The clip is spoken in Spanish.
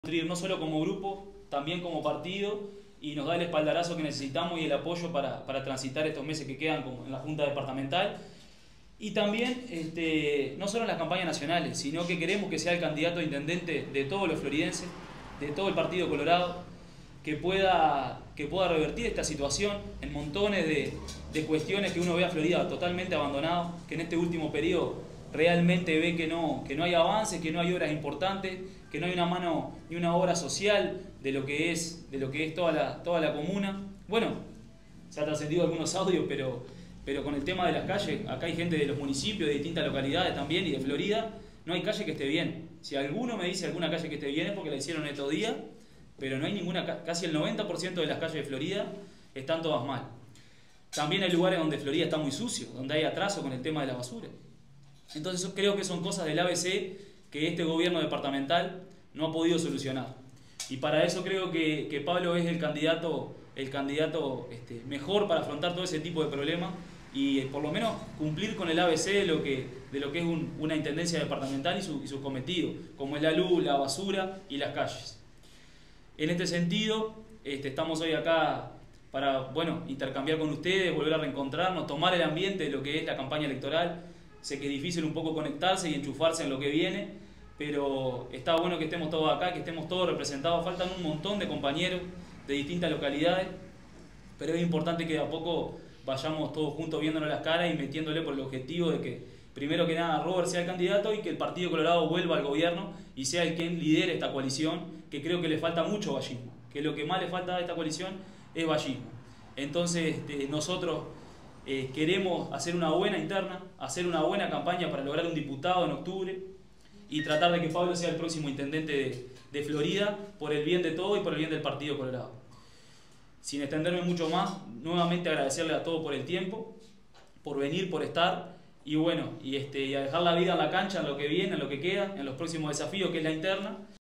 Construir no solo como grupo, también como partido, y nos da el espaldarazo que necesitamos y el apoyo para transitar estos meses que quedan como en la Junta Departamental. Y también, no solo en las campañas nacionales, sino que queremos que sea el candidato a intendente de todos los floridenses, de todo el Partido Colorado, que pueda revertir esta situación en montones de cuestiones que uno ve a Florida totalmente abandonado, que en este último periodo realmente ve que no hay avances, que no hay obras importantes, que no hay una mano ni una obra social de lo que es toda la comuna. Bueno, se ha trascendido algunos audios, pero con el tema de las calles, acá hay gente de los municipios, de distintas localidades también y de Florida, no hay calle que esté bien. Si alguno me dice alguna calle que esté bien es porque la hicieron estos días, pero no hay ninguna, casi el 90% de las calles de Florida están todas mal. También hay lugares donde Florida está muy sucio, donde hay atraso con el tema de la basura. Entonces yo creo que son cosas del ABC que este gobierno departamental no ha podido solucionar. Y para eso creo que Pablo es el candidato mejor para afrontar todo ese tipo de problemas y por lo menos cumplir con el ABC de lo que es una intendencia departamental y sus cometidos, como es la luz, la basura y las calles. En este sentido, estamos hoy acá para intercambiar con ustedes, volver a reencontrarnos, tomar el ambiente de lo que es la campaña electoral. Sé que es difícil un poco conectarse y enchufarse en lo que viene, pero está bueno que estemos todos acá, que estemos todos representados. Faltan un montón de compañeros de distintas localidades, pero es importante que de a poco vayamos todos juntos viéndonos las caras y metiéndole por el objetivo de que, primero que nada, Robert sea el candidato y que el Partido Colorado vuelva al gobierno y sea el quien lidere esta coalición, que creo que le falta mucho vallismo, que lo que más le falta a esta coalición es vallismo. Entonces, nosotros queremos hacer una buena interna, hacer una buena campaña para lograr un diputado en octubre y tratar de que Pablo sea el próximo intendente de Florida por el bien de todo y por el bien del Partido Colorado. Sin extenderme mucho más, nuevamente agradecerle a todos por el tiempo, por venir, por estar y a dejar la vida en la cancha, en lo que viene, en lo que queda, en los próximos desafíos que es la interna.